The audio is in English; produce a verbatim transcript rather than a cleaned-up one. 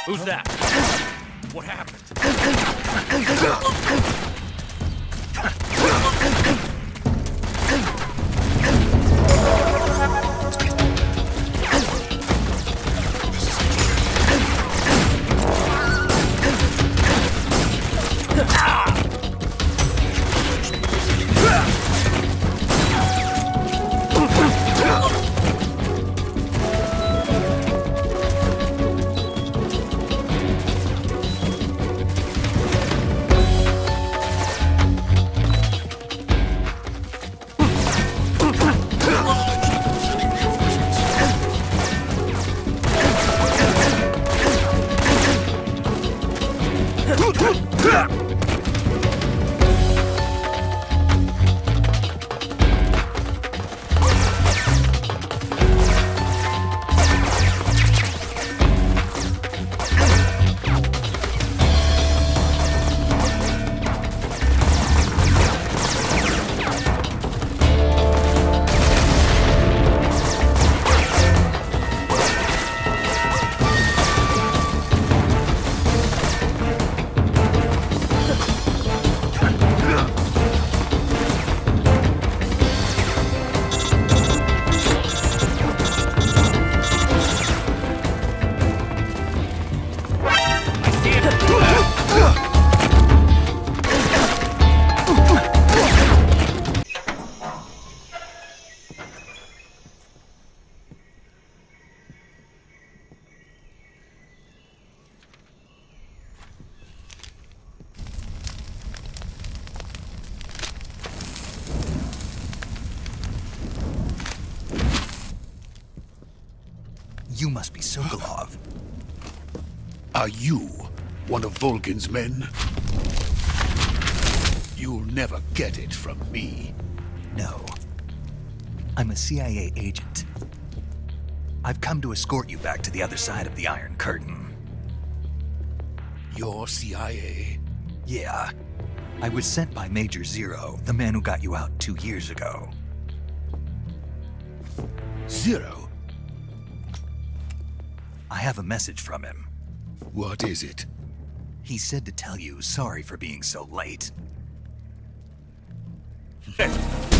Who's that? What happened? You must be Sokolov. Are you one of Volgin's men? You'll never get it from me. No. I'm a C I A agent. I've come to escort you back to the other side of the Iron Curtain. You're C I A? Yeah. I was sent by Major Zero, the man who got you out two years ago. Zero? I have a message from him. What is it? He said to tell you sorry for being so late.